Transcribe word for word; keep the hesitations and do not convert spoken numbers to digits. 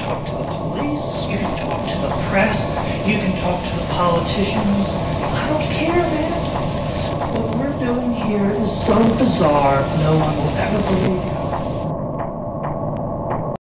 talk to the police, you can talk to the press, you can talk to the politicians. I don't care, man. What we're doing here is so bizarre, no one will ever believe it.